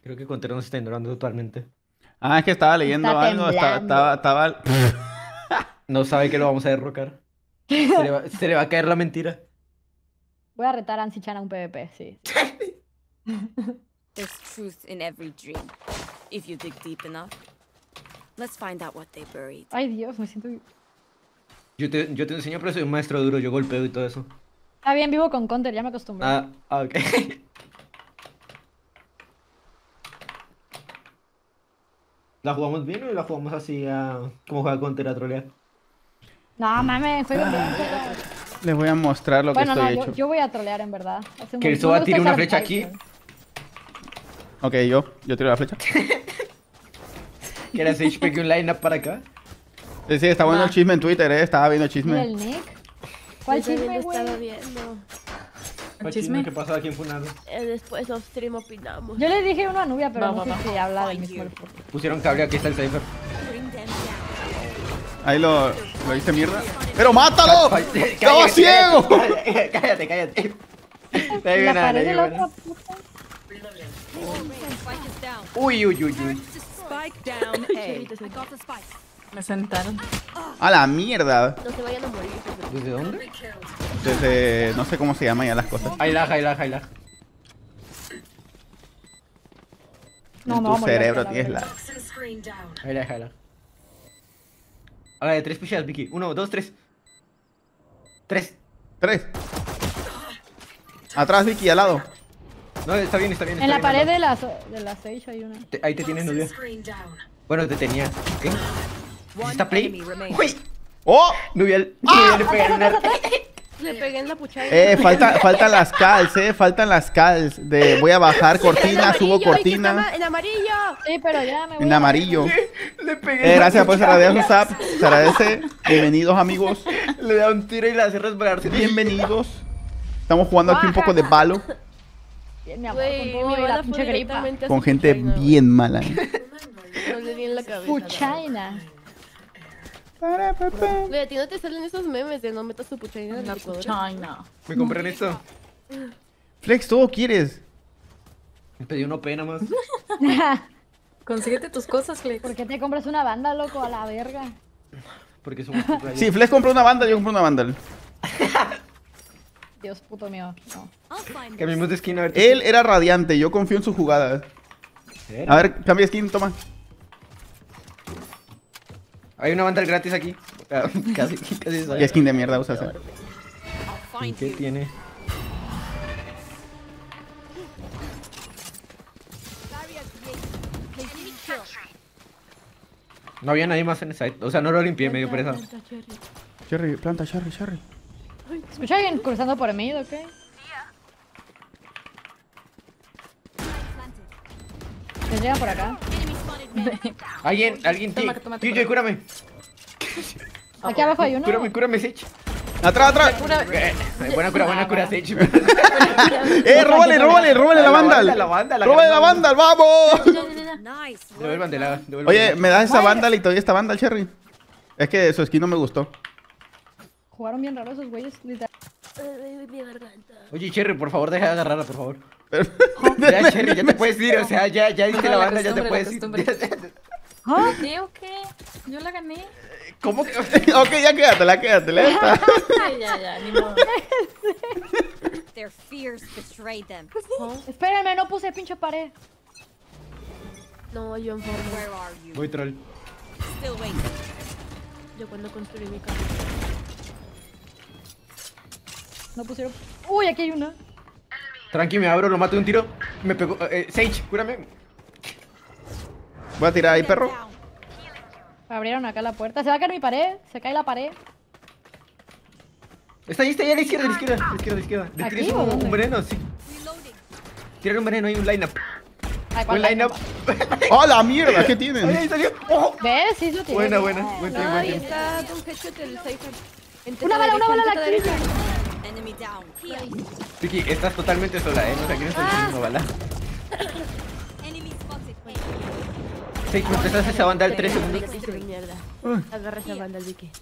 Creo que Contero nos está ignorando totalmente. Ah, es que estaba leyendo Está algo. Estaba. No sabe que lo vamos a derrocar. Se le va a caer la mentira. Voy a retar a Ansi-chan a un PvP, sí. There's truth in every dream, if you dig deep enough. Let's find out what they buried. Ay, Dios, me siento... Yo te enseño, pero soy un maestro duro. Yo golpeo y todo eso. Está bien, vivo con Counter, ya me acostumbré. Ok. ¿La jugamos bien o la jugamos así como juega Counter a trolear? No, mames, juego bien. Les voy a mostrar lo Bueno, que no, estoy hecho. yo voy a trolear en verdad. Hace un Que el montón- Soba me tire gusta una usar flecha aquí. Python. Ok, yo tiro la flecha. Que era Sage pegue un line-up para acá. Sí, está bueno el chisme en Twitter, estaba viendo el Mira chisme. el Nick. ¿Cuál Yo también chisme, lo estaba güey? viendo. ¿Qué pasó aquí en Funado? Después off stream opinamos. Yo le dije uno a Nubia, pero no Va. sé si habla del mismo. Pusieron cable, aquí está el Cypher. Bring them down. Ahí lo hice mierda. ¡Pero mátalo! ¡Estaba ciego! Cállate. La pared de la otra puta. Spike is down. Uy. Spike down A. I got the spike. Me sentaron. A la mierda. No se vayan a morir. ¿Desde dónde? Desde... no sé cómo se llaman ya las cosas. Hay lag. No, En me tu voy a morir cerebro ahorita, tienes la la... verdad. Hay lag. A ver, 3 pusheas, Vicky. 1, 2, 3. 3. 3. Atrás, Vicky, al lado. No, está bien. En la pared de la Sage hay una. Ahí te tienes, Nubia. Bueno, te tenía. ¿Qué? ¿Está play? enemy remains. ¡Uy! ¡Oh! Nubia le pegaron una... Le pegué en la puchada. Faltan las calls, faltan las calls. De voy a bajar cortina, subo cortina. En amarillo. Sí, pero ya me voy. En a- amarillo. Le pegué. Gracias por cerrar su zap. Se agradece. Bienvenidos, amigos. Le da un tiro y la hace resbalarse. Bienvenidos. Estamos jugando aquí un poco de balo. Mi amor, con Güey, todo mi y la bala pinche fue gripa. directamente a Con su gente puchaina, bien mala. güey. No le di en la cabeza. Puchaina. Güey, a ti no te salen esos memes de no metas tu puchaina en La la licuadora. China. ¿Me compran esto? Flex, todo quieres. Me pedí una pena más. Consíguete tus cosas, Flex. ¿Por qué te compras una banda, loco? A la verga. Porque somos Sí, Flex compró una banda, yo compré una banda. Dios puto mío. No. I'll find Cambiemos de skin a ver. Él era radiante, yo confío en sus jugadas. A ver, cambia skin, toma. Hay una banda gratis aquí. Casi ¿Qué sabe. skin de mierda usas? I'll find ¿Qué you. tiene? No había nadie más en el site. O sea, no lo limpié, medio presa. Cherry, planta, Cherry. ¿Escucha alguien cruzando por mí, ok? ¿Se llegan por acá? Alguien, Toma, TJ, cúrame. Aquí abajo hay uno. Cúrame, Sage. ¡Atrás! Buena cura, Sage. ¡Róbale la Vandal! La Vandal, ¡Róbale la Vandal, vamos! Nice. Devuélvanla. Oye, ¿me das esa Vandal y te doy esta Vandal, Cherry? Es que su skin no me gustó. Jugaron bien raro esos güeyes, literal. Mi garganta. Oye, Cherry, por favor, deja de agarrarla, por favor. Ya, Cherry, ya te puedes ir. O sea, ya diste la banda, ya te puedes ir. ¿Qué o qué? Yo la gané. ¿Cómo que? Ok, ya quédatela. Esta. Sí, ya, ni modo. Their fears betrayed them. Espérenme, no puse pinche pared. No, yo en forma. Where are you? Voy troll. Still waiting. Yo cuando construí mi casa. No pusieron. Uy, aquí hay una. Tranqui, me abro, lo mato de un tiro. Me pegó. Sage, cúrame. Voy a tirar ahí, perro. Down. Abrieron acá la puerta. Se va a caer mi pared. Se cae la pared. Está ahí, a la izquierda. Le ¿Aquí tires o dónde? un veneno, sí. Reloading. Tírale un veneno, hay un lineup. Ay, Un ¿cuál lineup. ¡Oh, la mierda! ¿Qué Ahí tienen? salió. ¡Oh! ¿Ves? Sí, lo tiré. Buena. Buen tiempo, Ay, buen tiempo. está un headshot del Cypher. Una bala Teta aquí. derecha. Enemy down. Heal. Vicky, estás totalmente sola, no sé quién está diciendo bala. Enemy spotted. Sage, me empezaste esa banda al 3 segundos. Mierda. Agarra esa banda al Vicky.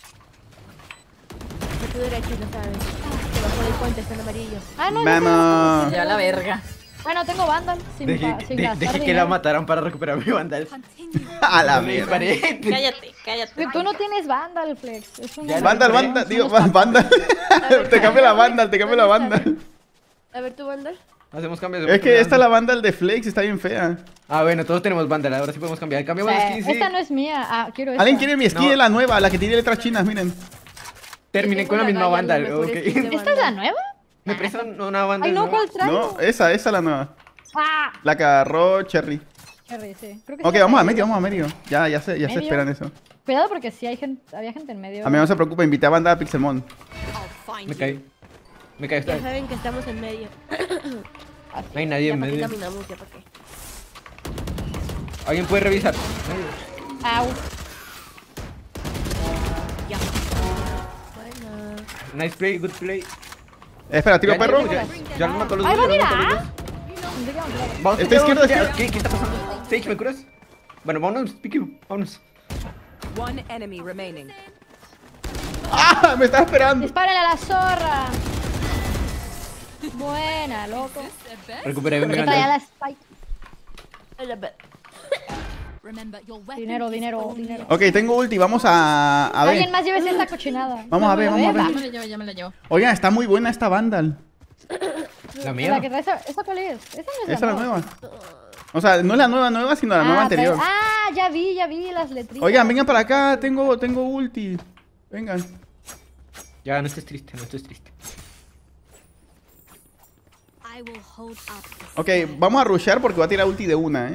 A tu derecha, no sabes. Debajo del puente está en amarillo. Ah, no, Vamos. Ya la verga. Bueno, tengo Vandal. Sin Dejé gastar que la dinero. mataran para recuperar mi Vandal. A la Me mierda. disparé. Cállate. Tú no tienes Vandal, Flex. Es una... Ya, Vandal, digo, Vandal. Te cambio la Vandal. A ver, tu Vandal. Hacemos cambios de Es que esta la Vandal de Flex está bien fea. Ah, bueno, todos tenemos Vandal. Ahora sí podemos cambiar. Cambiamos de skin, sí. Esta no es mía. Ah, quiero esta. ¿Alguien quiere mi skin No. de la nueva? La que tiene letras chinas, miren. Terminé con la misma Vandal. Ok. ¿Esta es la nueva? Me prestan una Vandal. Ay, no, ¿no? ¿cuál traigo? No, esa es la nueva. Ah, La que agarró Cherry. Cherry, sí. Creo que Ok, sí vamos a traigo. medio. Ya se ¿Medio? esperan eso. Cuidado porque sí había gente en medio. A mí no se preocupe, invité a banda a Pixelmon. I'll find Me you. caí. Me caí. Ya saben que estamos en medio. No hay nadie Ya en para qué medio. caminamos, ya para qué. ¿Alguien puede revisar? Au. Bueno. Nice play, good play. Espera, tiro Ya, perro. Ya lo mato a los ¡Ay, dos. va, ya los mato a los mira! dos. Vamos, Está izquierda, ya, izquierda. ¿Qué está pasando? Sage, ¿me curas? Bueno, vámonos, Piku, vámonos. One enemy remaining. ¡Ah! Me estaba esperando. ¡Dispárenle a la zorra! Buena, loco. Recuperé mi Porque traía Vandal. la spike. Ay, la ver- Dinero. Ok, tengo ulti, vamos a Alguien ver. más llévese esta cochinada. Vamos a ver, vamos a ver. Ya me la llevo. Oigan, está muy buena esta Vandal. La La mía. que trae ¿esa cuál es? Esa no es Esa es la nueva. O sea, no es la nueva, sino la nueva anterior. Ah, ya vi las letritas. Oigan, vengan para acá, tengo ulti. Vengan. Ya, no estés triste, no estés triste. I will hold up this Ok, vamos a rushear porque va a tirar ulti de una,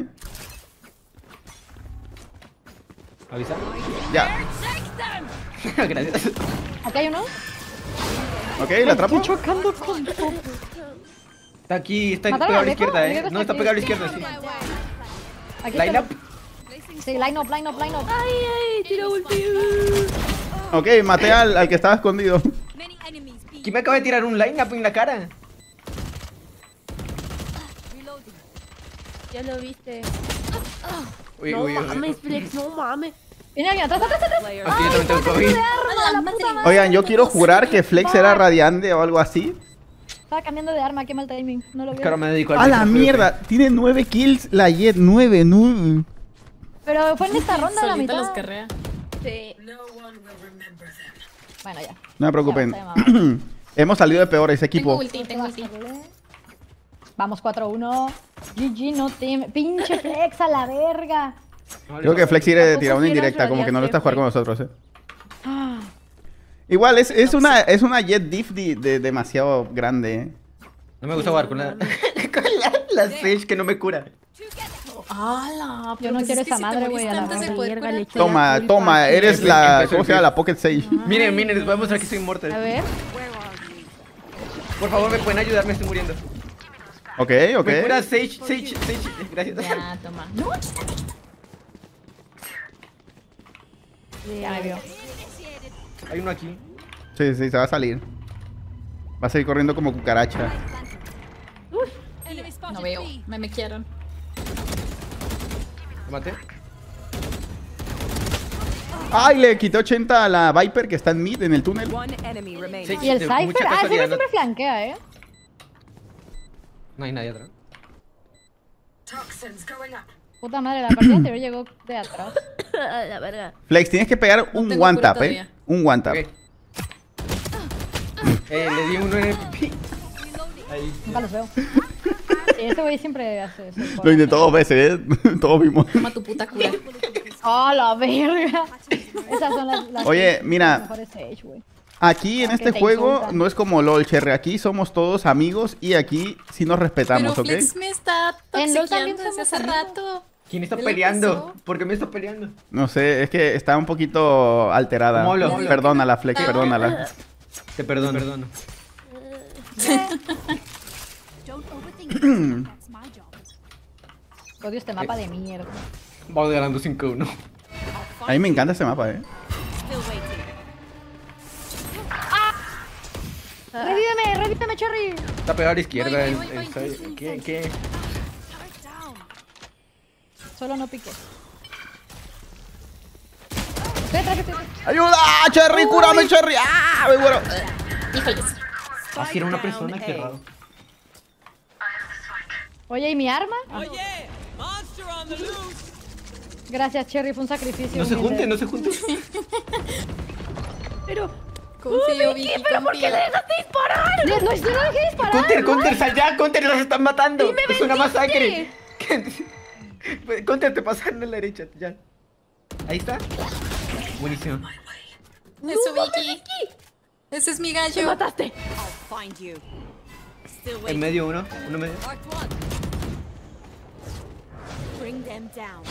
¿Avisa? Ya. Gracias. ¿Acá hay uno? Ok, la atrapo. Estoy chocando con todo. Está aquí, está ¿Mataron pegado a la al Gecko? izquierda, ¿El Gecko No, está está aquí? pegado a la izquierda, sí. Aquí Line está. up. Sí, line up. Ay, tiro ulti. Ok, maté al que estaba escondido. many enemies. Be ¿Quién me acaba de tirar un line up en la cara? reloading. Ya lo viste. Uy, No uy, uy. mames, Flex, no mames. Viene alguien atrás. Player. Aquí yo también tengo COVID. Oigan, yo quiero jurar que Flex era radiante o algo así. Estaba cambiando de arma, qué mal timing. No lo vi. Claro, me dedico ¡A la mierda! Tiene 9 kills la Jet, 9. Pero fue en esta ronda la Solita los mitad. carrea. Sí. Bueno, ya. No me preocupen. Ya, está de Hemos salido de peor ese Tengo equipo. ulti, tengo ulti. Vamos 4-1. GG, no team. Pinche Flex a la verga. Creo que Flex quiere Tampoco tirar una quieras indirecta, como que no lo está jugando con radiante, nosotros, Igual, es una Jet diff demasiado grande, No me gusta jugar con la... con la Sage que no me cura. ¡Hala! Yo no quiero esa madre, güey, a la antes de verga. poder Verga, curar. le eché la culpa. Toma, eres Empezó la... el ¿Cómo se llama? clip. La Pocket Sage. Miren, les voy a mostrar que soy inmortal. A ver. Por favor, ¿me pueden ayudar? Me estoy muriendo. Ok. Me cura Sage. Gracias. Ya, toma. Ya me vio. Hay uno aquí. Sí, se va a salir. Va a seguir corriendo como cucaracha. Enemy spotted. No veo. B. Me mequearon. ¿Lo maté? ¡Ay! Le quité 80 a la Viper que está en mid, en el túnel. One enemy remaining. Sí. Y el De Cypher. mucha Ah, ese casualidad, güey siempre flanquea, No hay nadie atrás. Puta madre, la partida anterior llegó de atrás. A la verga. Flex, tienes que pegar un tengo one cura tap, todavía. Un one tap. Ok. Le di uno en el pi. Ahí. Nunca los veo. Sí, este güey siempre hace eso. Lo intentó 2 veces, Todos vimos. Toma tu puta cura. ¡Oh, la verga! Esas son las Oye, mira. las mejores Sage, güey. Aquí en Que este te juego insultan. no es como LOL, Cherry. Aquí somos todos amigos y aquí sí nos respetamos, Pero ¿ok? Flex me está En LOL también toxiqueando desde hace somos amigos. rato. ¿Quién está ¿Qué le peleando? pasó? ¿Por qué me está peleando? No sé, es que está un poquito alterada. ¿Cómo hablo? Perdónala, Flex, perdónala. Te perdono. Don't overthink it. That's my job. Odio este mapa de mierda. Vamos ganando 5-1. A mí me encanta este mapa, Still waiting. Revítame, Cherry. Está pegado a la izquierda. Voy. ¿Qué? Turret down. Solo no piques. Vete. ¡Ayuda! ¡Cherry! ¡Cúrame, Cherry! ¡Ah! Me muero. Híjoles. Así era una persona, qué raro. Oye, ¿y mi arma? Gracias, Cherry, fue un sacrificio. No se humilde. junten, no se junten. Confío, Vicky, ¿Pero por qué le dejaste disparar? No, no dejé disparar. Counter, sal ya, Counter, los están matando. Es una masacre. Counter, te pasaron a la derecha, ya. Ahí está. Buenísimo. Eso, Vicky. Ese es mi ¡Me gallo. mataste! I'll find you. Still En waiting. medio uno medio. Marked one. Bring them down.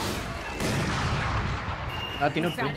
Ah, tiene info.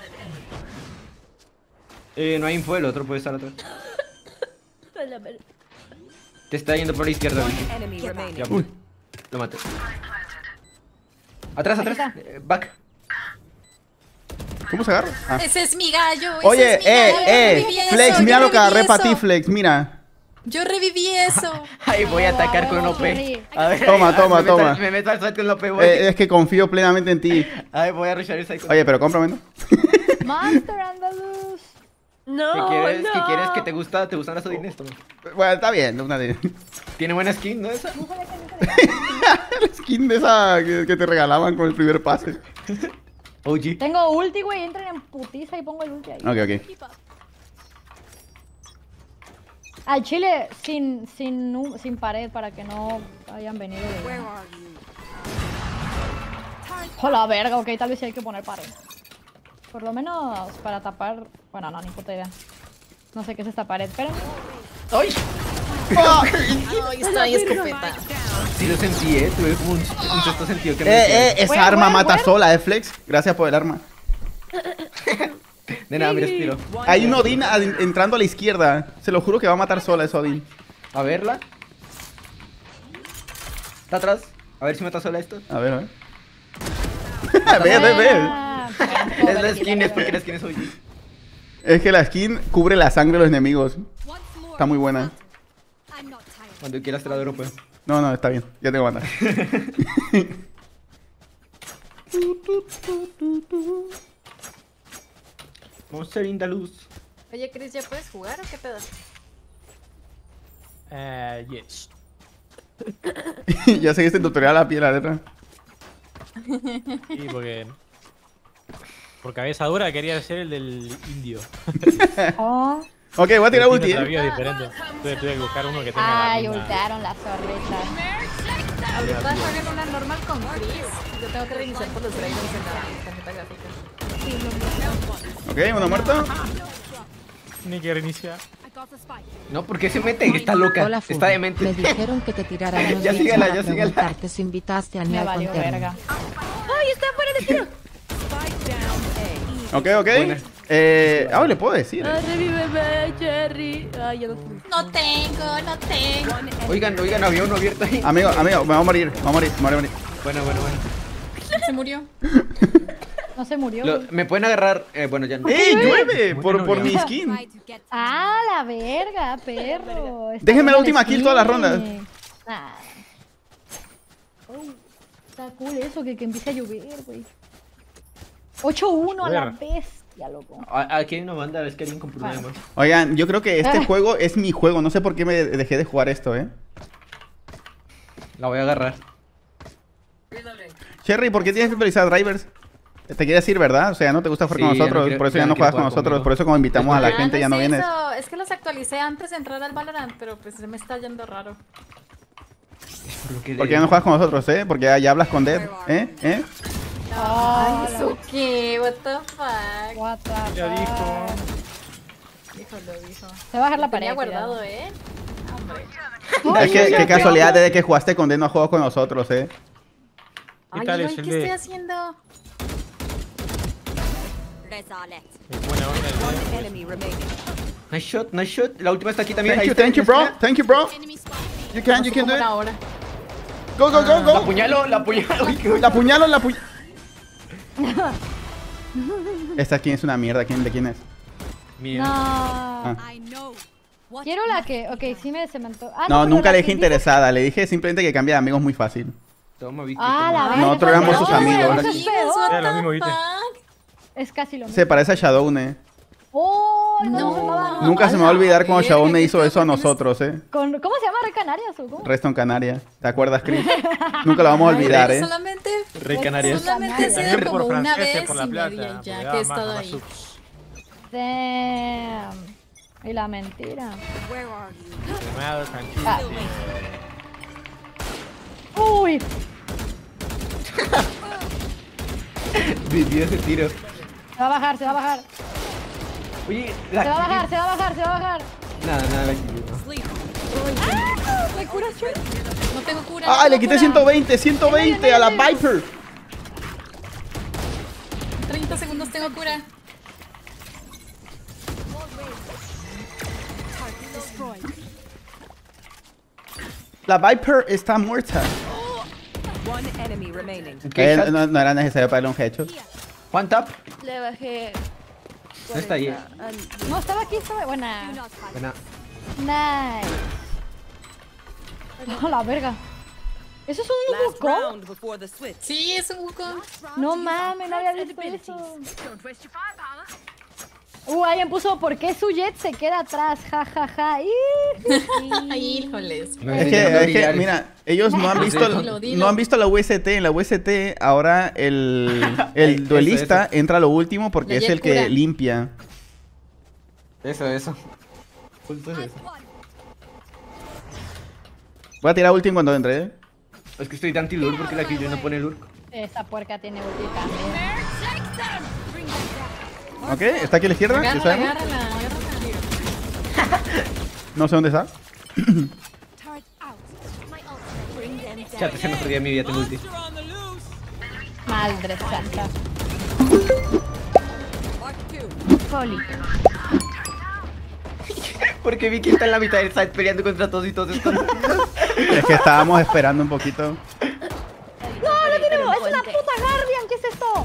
No hay info, el otro puede estar atrás. A la verga. Te está yendo por la izquierda, Vicky. Enemy remaining. Ya, lo maté. Atrás, atrás. Back. ¿Cómo se agarra? Ah. Ese es mi gallo. Oye, ese es mi gallo. Yo reviví Flex, eso, mira yo lo que agarré reviví para ti, eso. Flex, mira. Yo reviví eso. Ay, voy a atacar con un huevo, OP. Cherry. A ver, Toma, toma, me toma. Me meto al site con el OP, voy. Es que confío plenamente en ti. A ver, voy a rushar el site. Oye, pero cómprame, ¿no? Monster Andaluz. No, ¿Qué quieres? no. ¿Qué quieres? ¿Que te gusta? ¿Te gustan las Odines? Toma. Bueno, está bien, una de... Tiene buena skin, ¿no? Esa. La skin de esa que te regalaban con el primer pase. OG. Tengo ulti, güey. Entren en putiza y pongo el ulti ahí. Ok, ok. Al chile sin pared para que no hayan venido de... Where are you? Hola, verga, ok, tal vez sí hay que poner pared. Por lo menos para tapar... Bueno, no, ni puta idea. No sé qué es esta pared, pero... ¡Ay! Ay, está ahí escopeta. Sí lo sentí, tuve como un sexto sentido que Esa Bueno, arma bueno, mata bueno. sola, Flex. Gracias por el arma. De nada, me respiro. Hay un Odin entrando a la izquierda. Se lo juro que va a matar sola ese Odin. A verla. Está atrás. A ver si mata sola esto. A ver, a ver. Ve. Ah, Es la skin, es porque la skin es OG. Es que la skin cubre la sangre de los enemigos. Está muy buena. Cuando quieras te la doy, europeo. No, está bien. Ya tengo que matar. Monster in the luz. Oye, Chris, ¿ya puedes jugar o qué pedo? Yes. Ya seguiste el tutorial a pie de la letra. Sí, porque... Por cabeza dura quería ser el del indio. Oh. Ok, voy a tirar Tiene ulti. otra vida diferente. Tuve que buscar uno que tenga Ay, la misma... ultaron las zorritas. Ahorita juegan una normal con Chris. Yo tengo que reiniciar por los drivers en la tarjeta gráfica. Ok, uno muerto. Ni que reiniciar. No, ¿por qué se mete? Está loca. Hola, Está Fuji. demente. Me dijeron que te tirara unos Ya bits síguela, para ya síguela. preguntarte si invitaste a Me Nial valió con Terno. verga. ¡Ay, está fuera de tiro! Ok. Buena. Le puedo decir. ¡Ay, revíveme, Cherry! ¡Ay, ya no tengo! No tengo. Oigan, había uno abierto ahí. Amigo, me va a morir. Me va a morir. Bueno. Se murió. No se murió. Me pueden agarrar. Bueno, ya no. ¡Ey, llueve! Por mi skin. Ah, la verga, perro. Está Déjenme la buena última kill skin. todas las rondas. Ah. Oh, está cool eso, que empiece a llover, güey. 8-1 a la bestia, loco. Aquí hay una banda, es que alguien con problemas. Oigan, yo creo que este juego es mi juego. No sé por qué me dejé de jugar esto, La voy a agarrar. Cherry, ¿por qué tienes que utilizar drivers? Te quieres ir, ¿verdad? O sea, no te gusta jugar Sí, con ya no nosotros, quiero- por eso ya ya no no quiero juegas con jugar nosotros, conmigo. por eso como invitamos a la Ah, gente ya no es vienes. eso. Es que los actualicé antes de entrar al Valorant, pero pues se me está yendo raro. ¿Por qué ya no juegas con nosotros, Porque ya hablas con Dead, Ay, ¿eso qué? What the fuck. What the Ya fuck. dijo. Dijo, lo dijo. Se va a bajar la Lo pared. tenía cuidado. guardado, ¿eh? Es que qué casualidad de que jugaste con Dead no juego con nosotros, ¿Qué Ay, tal ay, es el ¿qué de...? estoy haciendo? Resolete. Es buena onda el de... Enemy remaining. Nice shot. La última está aquí también. Thank Ahí you, está, thank you, ya bro. está. Thank you, bro. You can do Como it. una hora. Go. La apuñalo. Uy, La apuñalo. Esta skin es una mierda. ¿De quién es? Mía. No. I know. What Quiero la que... Ok, sí me cementó. Ah, No, pero nunca la le que dije dice- interesada. Le dije simplemente que cambia de amigos muy fácil. Toma, Vicky. Ah, toma. la verga. Nosotros éramos sus No, amigos. eso es peor. Era lo mismo, ¿viste? Es casi lo mismo. Se parece a Shadowne. Oh, No. Nunca se me va a olvidar cuando Chabón me hizo eso a nosotros, ¿Cómo se llama? ¿Rey Canarias o cómo? Resto en Canarias. ¿Te acuerdas, Chris? Nunca lo vamos a olvidar, Solamente Rey Canarias. Solamente ha sido como Por una Francia, vez por y la media plata, ya porque que he daba estado más ahí. subs. Damn. Y la mentira. Where are you? Llamado, tranquilo. Ah. Uy. Vivió ese tiro. Se va a bajar, se va a bajar. Oye, Se va a bajar, se va a bajar, se va a bajar. Nada, la Kiryu. ¿Me curas, Chuy? No tengo cura. ¡Ah, no le tengo quité cura. 120 a la Viper! 30 segundos tengo cura. La Viper está muerta. One enemy remaining. No era necesario para darle un headshot. One tap. Le bajé. No está ahí. No, estaba aquí, estaba. Buena. Buena. Nice. Oh, la verga. ¿Eso es un Last Wukong? round before the switch. Sí, es un Wukong. No mames, no había visto eso. Alguien puso ¿por qué su jet se queda atrás? Ja, ja, ja. Ay, híjoles. Es que, mira, ellos no han visto, Dilo. no han visto la UST. En la UST ahora el duelista entra a lo último porque La es el jet que cura. limpia. Eso. Justo es eso. Voy a tirar último cuando entre, ¿eh? Es que estoy de anti-lure porque la Kiryu no pone lure. Esa puerca tiene ulti también. ¿Ok? ¿Está aquí a la izquierda? ¿Ya Agárrala, sabemos? agárrala. No sé dónde está. Chat, ese no perdía mi vida, tengo ulti. Madre santa. Poli. Porque vi que está en la mitad del site peleando contra todos y todos están. Es que estábamos esperando un poquito. ¡No, no tenemos! ¡Es una puta Guardian! ¿Qué es esto?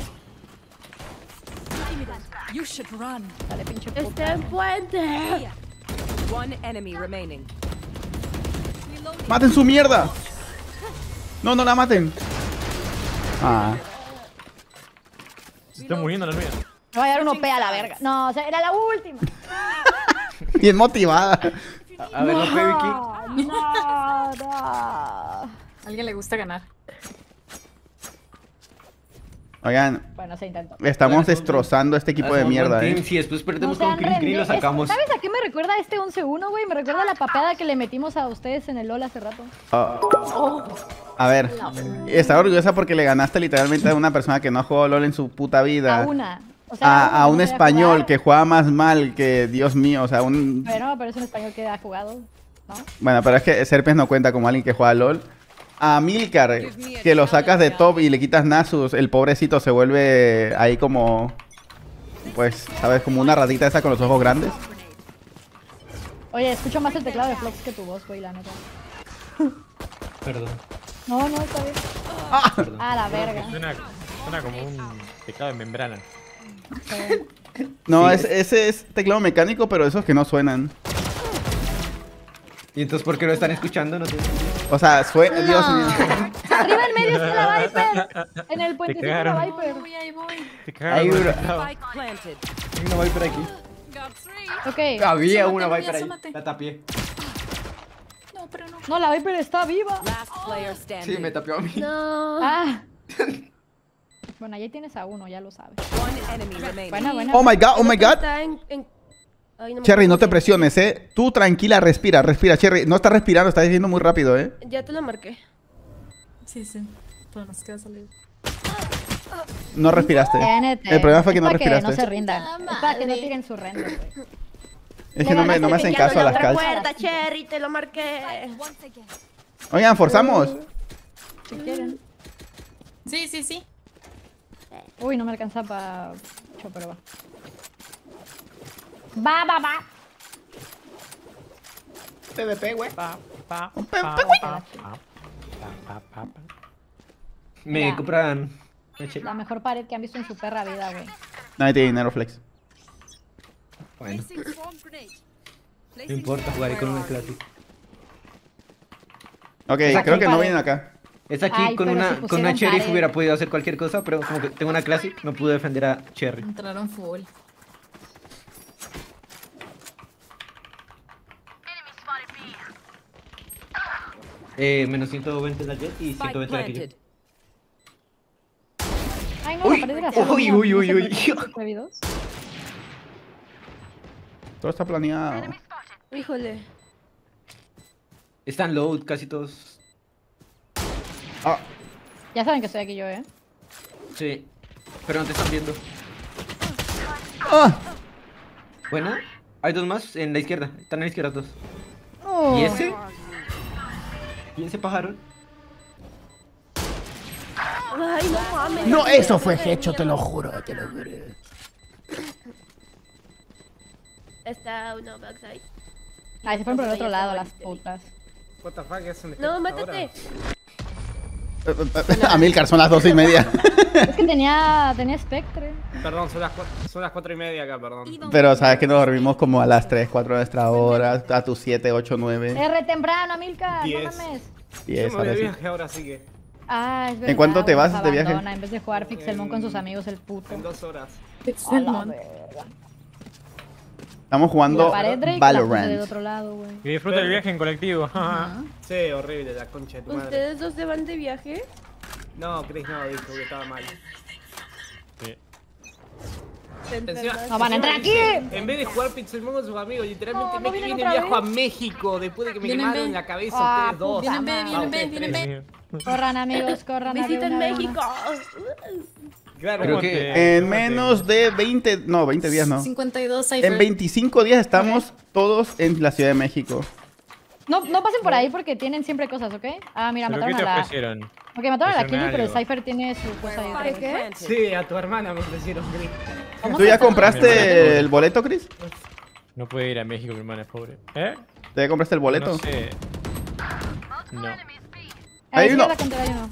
Dale, pinche puta. Está en puente. One enemy remaining. ¡Maten su mierda! No la maten. Ah. Se está muriendo la mía. Me voy a dar un OP a la verga. No, o sea, era la última. Bien motivada. A ver, no fue Vicky. No. A alguien le gusta ganar. Oigan, Bueno, se intentó. estamos destrozando este equipo de Hacemos mierda, buen team, ¿eh? Si después No perdemos sean con Crin Crin, lo rendidos. sacamos. ¿Sabes a qué me recuerda este 11-1, güey? Me recuerda a la papeada que le metimos a ustedes en el LoL hace rato. A ver, está orgullosa porque le ganaste literalmente a una persona que no ha jugado LOL en su puta vida. A una. O sea, A un no sabía español jugar. que juega más mal que Dios mío, o sea, un... Pero es un español que ha jugado, ¿no? Bueno, pero es que Serpes no cuenta como alguien que juega LOL. A Milcar, que lo sacas de top y le quitas Nasus, el pobrecito se vuelve ahí como... Pues, ¿sabes? Como una ratita esa con los ojos grandes. Oye, escucho más el teclado de Flox que tu voz, güey, la neta. Perdón. No, está bien. Perdón. A la verga. Suena como un teclado de membrana. No, Sí. ese es teclado mecánico, pero esos que no suenan. ¿Y entonces por qué lo están escuchando? No tiene sentido. O sea, suena... Dios mío. Arriba en medio está la Viper. En el puentecito de la cagaron. Viper. Ahí voy. Te Hay cagaron con el una, teclado. Spike planted. hay una Viper aquí. Ok. Había Asómate, una María, Viper ahí. asómate. La tapié. No, pero no. No, la Viper está viva. Last player standing. Sí, me tapió a mí. No. Ah. Bueno, ahí tienes a uno, ya lo sabes. One enemy remaining. Buena. Oh my god, oh my god. Está Ay, no me Cherry, no te acuerdo. presiones, ¿eh? Tú tranquila, respira, Cherry. No estás respirando, estás diciendo muy rápido, ¿eh? Ya te lo marqué. Sí. Pero nos queda salir. No respiraste. TNT. El problema fue que Es no para respiraste. Que no se rindan. Ah, Es para que no madre. tiren su render, güey. Es que no me hacen caso a las calzas. Recuerda, Cherry, te lo marqué. Oigan, forzamos. Si quieren. Sí. Uy, no me alcanza para... pero va. Va. TDP, güey. Me Ya. compran. La mejor pared que han visto en su perra vida, güey. Nadie tiene dinero, Flex. Bueno. No importa, jugaré con una clásica. Ok, Esa creo que no pared. vienen acá. Es aquí Ay, con pero una, si con una pusieron Cherry pared. hubiera podido hacer cualquier cosa, pero como que tengo una Classic, no pude defender a Cherry. Entraron full. Menos 120 la Jet y Spike 120 la Kill. planted. Ay, no, Uy, la pared era uy, uy, uy, uy. Todo está planeado. Híjole. Están low casi todos. Ah, Ya saben que estoy aquí yo, Sí. Pero no te están viendo. ah. Bueno, hay dos más en la izquierda. Están en la izquierda dos. Oh. ¿Y ese? ¿Y ese pájaro? Ay, no mames. No, eso fue hecho, te lo juro, te lo juro. Está uno backside. Ay, se fueron por el otro lado las putas. What the fuck, es un No, mátate. Amilcar, son las 2:30. Es que tenía Spectre. Perdón, son las 4:30 acá, perdón. Pero sabes que nos dormimos como a las 3, 4 de nuestra hora, a tus 7, 8, 9, R temprano, Amilcar, no 10. mames. 10. Yo me voy Ahora de sí. viaje ahora, así que Ah, es verdad. ¿En cuánto te güey, vas nos de viaje? abandona En vez de jugar Pixelmon con sus amigos, el puto. en 2 horas. A la verga. Estamos Y jugando la pared Drake la puse del Valorant. otro lado, güey. Que disfruta el viaje en colectivo. Sí, horrible, la concha de tu madre. ¿Ustedes dos se van de viaje? No, Chris no, dijo que estaba mal. ¿Se Encima- enferman? ¡No van a entrar aquí! En vez de jugar Pixelmon con sus amigos, literalmente No, me no que vienen viene otra viajo a vez. México después de que me Vienen quemaron B. la cabeza Ah, ustedes dos. puta Vienen B, madre. vienen B, vienen B. Corran, amigos, corran. Visiten una de una. México. Claro, Creo ¿cómo que te- En cómo te- menos de 20, no, 20 días no. 52 Cypher. En 25 días estamos todos en la Ciudad de México. No pasen por ahí porque tienen siempre cosas, ¿ok? Ah, mira, ¿Pero qué mataron te a la... ofrecieron? Ok, mataron a la Ofrecieron Killy, pero el algo. Cypher tiene su cosa ahí. Spike ¿Qué? planted. Sí, a tu hermana me ofrecieron, Chris. ¿Cómo ¿Tú ya se- compraste el boleto, Chris? No puede ir a México, mi hermana es pobre. ¿Eh? ¿Tú ya compraste el boleto? No sé. No. Hay Ahí uno. uno. Hay uno.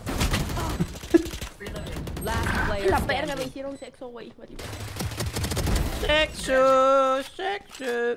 Last player La standing. verga, me hicieron sexo, güey. maldita. Sexo, sexo.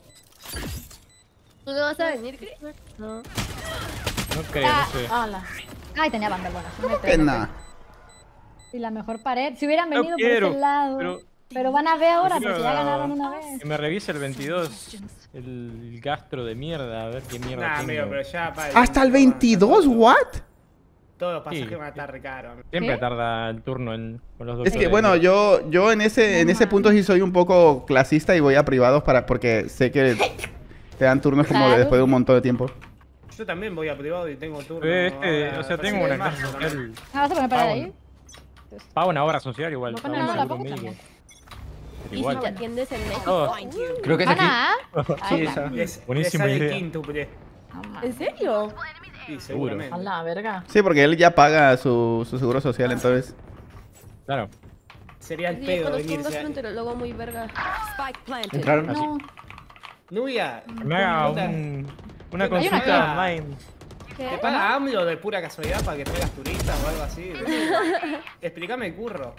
¿Tú no vas a venir, Chris? No creo, no sé. Hola. Ay, tenía banda buena. Que nada. Y la mejor pared. Si hubieran No venido por quiero, ese lado. pero- Pero van a ver ahora Prefiero porque ya la- ganaron una vez. Que me revise el 22. El gastro de mierda, a ver qué mierda Nah, tengo. amigo, pero ya para ¿Hasta el 22? ¿What? Todos los pasajes Sí. van a estar re caros. Siempre ¿Qué? tarda el turno con los Es doctores. que bueno, yo en ese punto sí soy un poco clasista y voy a privados porque sé que te dan turnos como de Claro. después de un montón de tiempo. Yo también voy a privado y tengo turno. O sea, tengo una clase clase social. Ah, ¿vas a poner pared ahí? Pago una hora social igual. No, pago no, un la seguro pongo médico. también. Pero ¿Y si igual. te atiendes en México? Oh, Creo que es aquí. ¿Ana? Sí, Ay, esa. Buenísima le sale idea. quíntuple. no mames. ¿En serio? Sí, seguramente. A la verga. Sí, porque él ya paga su seguro social, entonces. Claro. Sería el Sí, pedo conozco un venirse. gastroenterólogo muy verga. Spike planted. Entraron así. No. Nubia, Que me haga puta, una Hay una consulta acá. online. ¿te ¿Qué? paga AMLO de pura casualidad para que traigas turistas o algo así? Explícame el curro.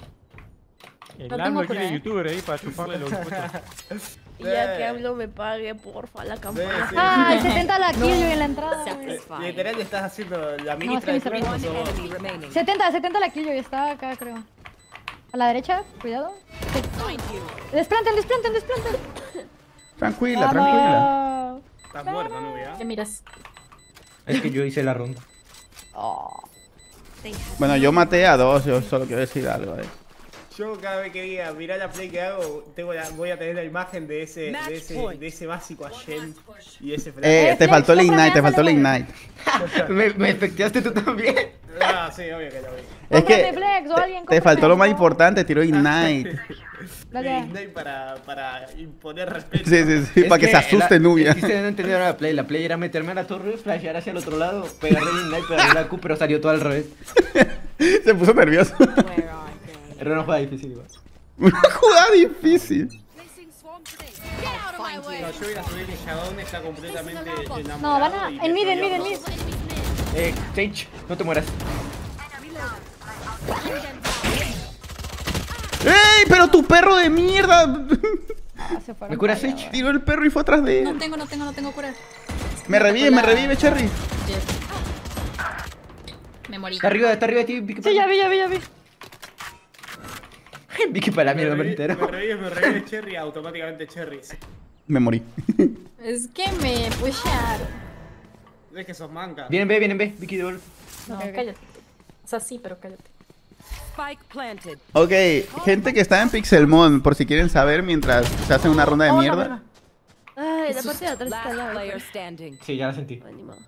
El No AMLO tengo quiere cura, youtuber ahí para chuparle los impuestos. Y ya que hablo me pague, porfa, la campana. Sí. Ay, 70 la kill yo en la entrada, güey. Satisfied. Literal le estás haciendo la No, ministra es de que mi turismo. One sos vos. enemy remaining. 70 la kill yo está acá, creo. A la derecha, cuidado. Desplanten. Tranquila, tranquila. Vamos. Estás muerto, Nubia. ¿Qué miras? Es que yo hice la ronda. Oh. Bueno, yo maté a dos, yo solo quiero decir algo. Yo cada vez que diga, mirá la play que hago, voy a tener la imagen de ese básico a Shen y ese flash. Te Flex, faltó el cómprame, Ignite, te faltó el hazle, Ignite. Me especteaste tú también. Ah, sí, obvio que lo vi. Es que Cómprame Flex, o alguien, te faltó lo más cómprame. importante, tiró Ignite. Gracias. Ignite para imponer respeto. Sí, para que se asuste Nubia. Es que ustedes no entendieron la play. La play era meterme a la torre, flashear hacia el otro lado, pegarle el ignite, pegarle la Q, pero salió todo al revés. Se puso nervioso. Era una jugada difícil igual. Una jugada difícil. No, yo voy a subir el Shadow, está completamente enamorado. No, van a... y En mid. me Sage, no te mueras. ¡Ey! ¡Pero tu perro de mierda! Ah, se fueron ¿Me curas, para allá, Sage? Tiró el perro y fue atrás de No él. tengo cura. Me revive, Cherry. Jet. Me morí. Está arriba de ti, Vicky. Sí, ya vi. Vicky para la mierda, me me entero. revive Cherry, automáticamente Cherry. Me morí. Es que me pushearon. Es que sos manca. Vienen B, Vicky de golpe. No, Ok, ok. cállate. O sea, sí, pero cállate. Spike planted. Ok, gente que está en Pixelmon, por si quieren saber mientras se hacen una ronda de mierda. Ay, la parte de atrás está al Last lado. player standing. Sí, ya la sentí. Ay, ni modo.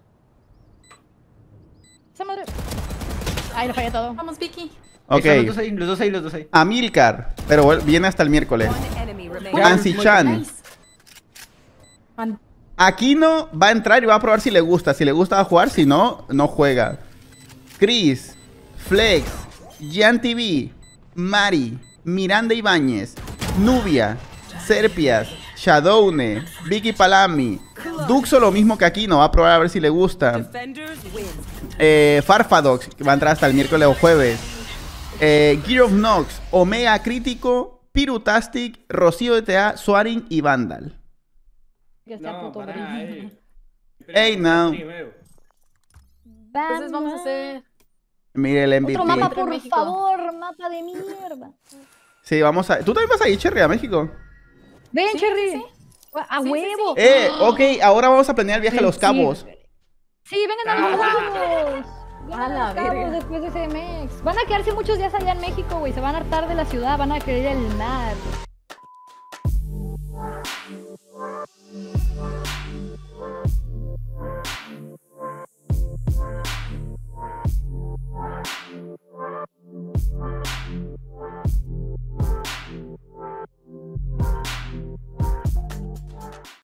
Esa madre. Ay, lo fallé todo. Vamos, Vicky. Ok, Están los dos ahí. Amilcar, pero viene hasta el miércoles. One enemy remaining. Ansi-chan. Nice. Man, Aquino va a entrar y va a probar si le gusta. Si le gusta va a jugar, si no, no juega. Chris, Flex, Jan TV, Mari, Miranda Ibáñez, Nubia, Serpias, Shadowne, Vicky Palami, Duxo lo mismo que Aquino, va a probar a ver si le gusta. Defenders win. Farfadox, que va a entrar hasta el miércoles o jueves. Gear of Nox, Omega Crítico, Pirutastic, Rocío ETA, Swaring y Vandal. Que está No, puto pará, brillo. Ey, no. Primero. entonces vamos a hacer... Mire el MVP. Otro mapa, Entre por México. favor, mapa de mierda. Sí, vamos a... ¿Tú también vas a ir, Cherry, a México? Ven, Sí, Cherry. sí, A Sí, huevo. Ok, ahora vamos a planear el viaje a Los Cabos. Sí, vengan a Los Cabos. A la Los Cabos verga. después de CMX. Van a quedarse muchos días allá en México, güey. Se van a hartar de la ciudad, van a querer el mar.